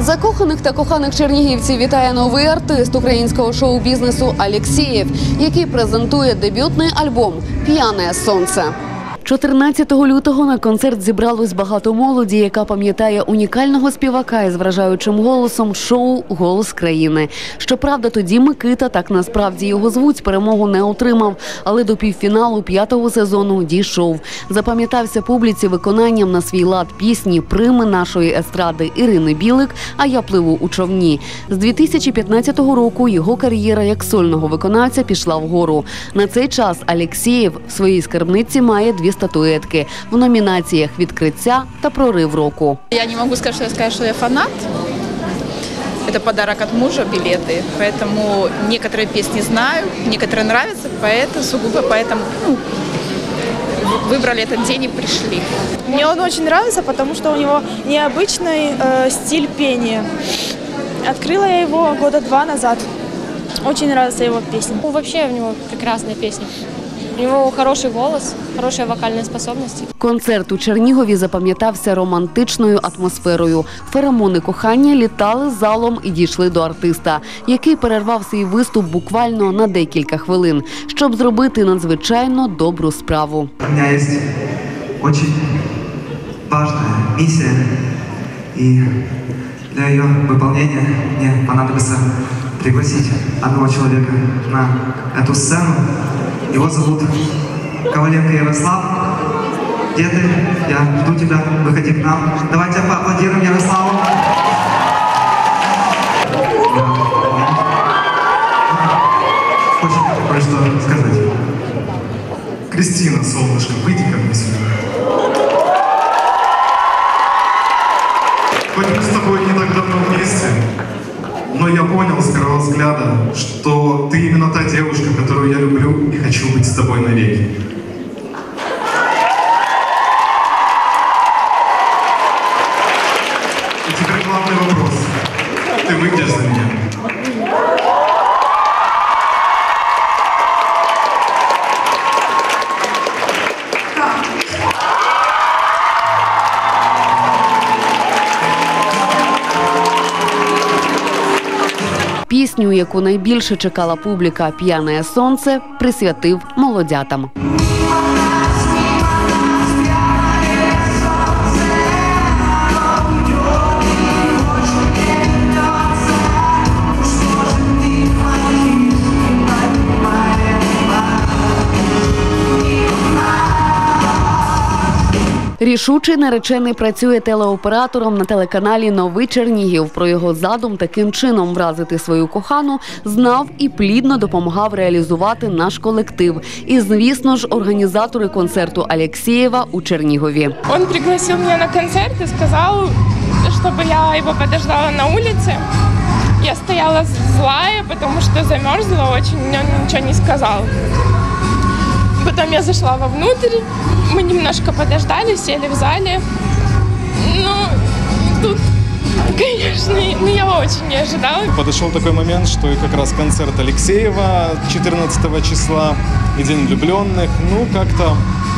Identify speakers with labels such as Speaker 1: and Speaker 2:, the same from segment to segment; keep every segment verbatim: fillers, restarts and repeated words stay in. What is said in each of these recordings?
Speaker 1: Закоханих та коханих чернігівців вітає новий артист українського шоу-бізнесу Алєксєєв, який презентує дебютний альбом «П'яне сонце». чотирнадцятого лютого на концерт зібралось багато молоді, яка пам'ятає унікального співака із вражаючим голосом шоу «Голос країни». Щоправда, тоді Микита, так насправді його звуть, перемогу не отримав, але до півфіналу п'ятого сезону дійшов. Запам'ятався публіці виконанням на свій лад пісні «Прими» нашої естради Ірини Білик «А я пливу у човні». З дві тисячі п'ятнадцятого року його кар'єра як сольного виконавця пішла вгору. На цей час Алєксєєв в своїй скарбниці має дві статуетки в номінаціях «Відкриття» та «Прорив року».
Speaker 2: Я не могу сказать, что я скажу, что я фанат. Это подарок от мужа, билеты. Поэтому некоторые песни знаю, некоторые нравятся, поэтому сугубо поэтому ну, выбрали этот день и пришли.
Speaker 3: Мне он очень нравится, потому что у него необычный э, стиль пения. Открыла я его года два назад. Очень нравится его песня.
Speaker 4: Ну, вообще у него прекрасная песня. У него хороший голос, хорошие вокальные способности.
Speaker 1: Концерт у Чернігові запам'ятався романтичною атмосферою. Феромони кохання літали залом і дійшли до артиста, який перервав свій виступ буквально на декілька хвилин, щоб зробити надзвичайно добру справу.
Speaker 5: У мене є дуже важлива місія, і для її виконання мені понадобиться пригласити одного чоловіка на цю сцену. Его зовут Коваленко Ярослав. Где ты? Я жду тебя. Выходи к нам. Давайте поаплодируем Ярославу. Хочу кое-что сказать.
Speaker 6: Кристина, солнышко, выйди ко мне сюда. Хоть мы с тобой не так давно вместе, но я понял с первого взгляда, что ты именно та девушка, которую я люблю и хочу быть с тобой навеки. И теперь главный вопрос. Ты выйдешь за меня?
Speaker 1: Пісню, яку найбільше чекала публіка «П'яне сонце», присвятив молодятам. Рішучий наречений працює телеоператором на телеканалі «Новий Чернігів». Про його задум таким чином вразити свою кохану знав і плідно допомагав реалізувати наш колектив. І, звісно ж, організатори концерту Алєксєєва у Чернігові.
Speaker 7: Він пригласив мене на концерт і сказав, щоб я його подождала на вулиці. Я стояла злая, тому що замерзла дуже, він нічого не сказав. Потом я зашла вовнутрь, мы немножко подождали, сели в зале. Ну, тут, конечно, ну, я очень не ожидала.
Speaker 6: Подошел такой момент, что как раз концерт Алєксєєва четырнадцатого числа и День влюбленных. Ну, как-то,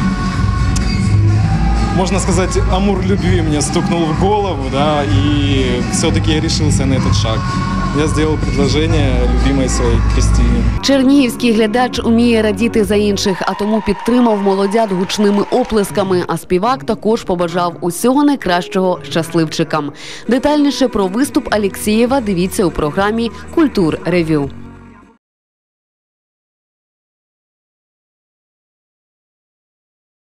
Speaker 6: можно сказать, амур любви мне стукнул в голову, да, и все-таки я решился на этот шаг. Я зробив предложення любимій своїй Кристині.
Speaker 1: Чернігівський глядач уміє радіти за інших, а тому підтримав молодят гучними оплесками, а співак також побажав усього найкращого щасливчикам. Детальніше про виступ Алєксєєва дивіться у програмі «Культур Ревю».